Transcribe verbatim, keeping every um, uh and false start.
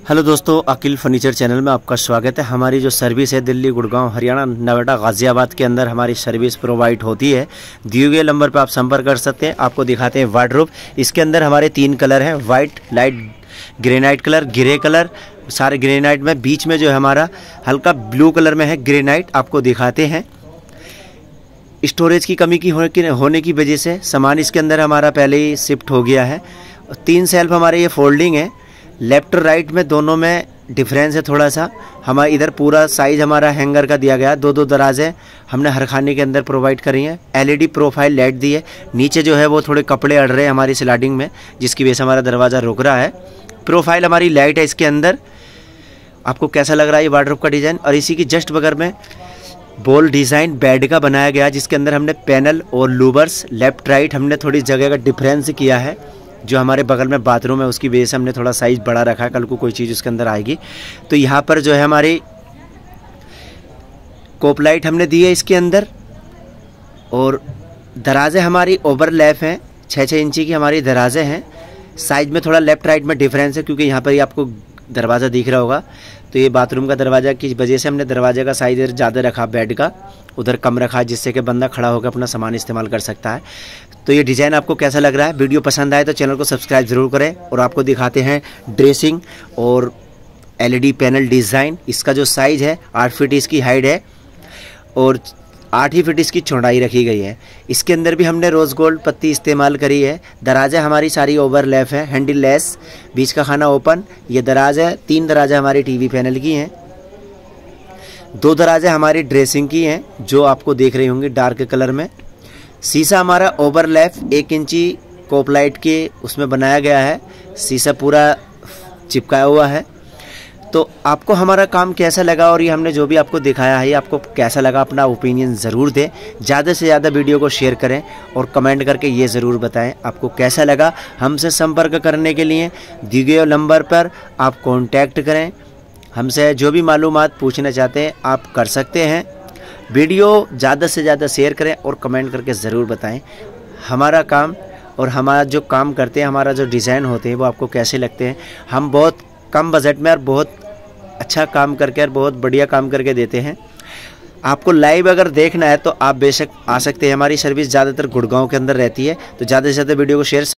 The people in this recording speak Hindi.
हेलो दोस्तों, अकील फर्नीचर चैनल में आपका स्वागत है। हमारी जो सर्विस है दिल्ली, गुड़गांव, हरियाणा, नोएडा, गाजियाबाद के अंदर हमारी सर्विस प्रोवाइड होती है। दिए गए नंबर पर आप संपर्क कर सकते हैं। आपको दिखाते हैं वार्डरोब। इसके अंदर हमारे तीन कलर हैं, white, light granite colour, grey colour, सारे ग्रेनाइट में। बीच में जो है हमारा हल्का ब्लू कलर में है ग्रेनाइट। आपको दिखाते हैं। स्टोरेज की कमी की होने की वजह से सामान इसके अंदर हमारा पहले ही शिफ्ट हो गया है। तीन सेल्फ हमारे ये फोल्डिंग है। लेफ्ट और राइट में दोनों में डिफरेंस है थोड़ा सा। हमारा इधर पूरा साइज हमारा हैंगर का दिया गया। दो दो दराजें हमने हर खाने के अंदर प्रोवाइड करी हैं। एलईडी प्रोफाइल लाइट दी है। नीचे जो है वो थोड़े कपड़े अड़ रहे हैं हमारी स्लाइडिंग में, जिसकी वजह से हमारा दरवाज़ा रुक रहा है। प्रोफाइल हमारी लाइट है इसके अंदर। आपको कैसा लग रहा है ये वार्डरोब का डिज़ाइन। और इसी की जस्ट बगल में बॉल डिज़ाइन बेड का बनाया गया, जिसके अंदर हमने पैनल और लूवर्स लेफ्ट राइट हमने थोड़ी जगह का डिफरेंस किया है। जो हमारे बगल में बाथरूम है उसकी वजह से हमने थोड़ा साइज़ बड़ा रखा है, कल को कोई चीज़ उसके अंदर आएगी तो। यहाँ पर जो है हमारी कोप लाइट हमने दी है इसके अंदर। और दराजे हमारी ओवरलैप हैं, छः छः इंची की हमारी दराजे हैं। साइज में थोड़ा लेफ्ट राइट में डिफरेंस है, क्योंकि यहाँ पर ही आपको दरवाज़ा दिख रहा होगा। तो ये बाथरूम का दरवाज़ा की वजह से हमने दरवाजे का साइज़ ज़्यादा रखा, बेड का उधर कम रखा, जिससे कि बंदा खड़ा होकर अपना सामान इस्तेमाल कर सकता है। तो ये डिज़ाइन आपको कैसा लग रहा है? वीडियो पसंद आए तो चैनल को सब्सक्राइब ज़रूर करें। और आपको दिखाते हैं ड्रेसिंग और एलईडी पैनल डिज़ाइन। इसका जो साइज़ है आठ फीट इसकी हाइट है और आठ ही फीट इसकी चौड़ाई रखी गई है। इसके अंदर भी हमने रोज़ गोल्ड पत्ती इस्तेमाल करी है। दराजे हमारी सारी ओवरलैप है, हैंडल लेस, बीच का खाना ओपन। ये दराज है। तीन दराजे हमारी टीवी पैनल की हैं। दो दराजे हमारी ड्रेसिंग की हैं, जो आपको देख रही होंगी डार्क कलर में। शीशा हमारा ओवरलैप एक इंची कोप लाइट के उसमें बनाया गया है। शीशा पूरा चिपकाया हुआ है। तो आपको हमारा काम कैसा लगा और ये हमने जो भी आपको दिखाया है ये आपको कैसा लगा, अपना ओपिनियन ज़रूर दें। ज़्यादा से ज़्यादा वीडियो को शेयर करें और कमेंट करके ये ज़रूर बताएं आपको कैसा लगा। हमसे संपर्क करने के लिए दिए गए नंबर पर आप कांटेक्ट करें। हमसे जो भी मालूमात पूछना चाहते हैं आप कर सकते हैं। वीडियो ज़्यादा से ज़्यादा शेयर करें और कमेंट करके ज़रूर बताएं हमारा काम और हमारा जो काम करते हैं, हमारा जो डिज़ाइन होते हैं वो आपको कैसे लगते हैं। हम बहुत कम बजट में और बहुत अच्छा काम करके और बहुत बढ़िया काम करके देते हैं। आपको लाइव अगर देखना है तो आप बेशक आ सकते हैं। हमारी सर्विस ज़्यादातर गुड़गांव के अंदर रहती है। तो ज़्यादा से ज़्यादा वीडियो को शेयर